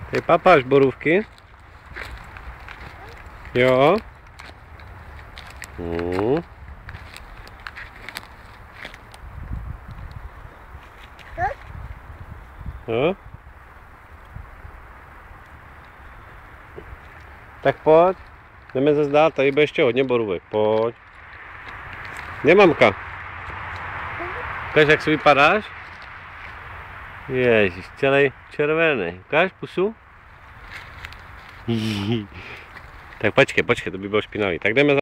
Ty papáš borůvky? Jo. Jo. Tak pojď. Jdeme zase dál, tady bude ještě hodně borůvek. Pojď. Kde mamka? Ukáž, jak si vypadáš? Ježiš, celý červený. Ukáž pusu? Tak počkej, to by bylo špinavý. Tak jdeme za...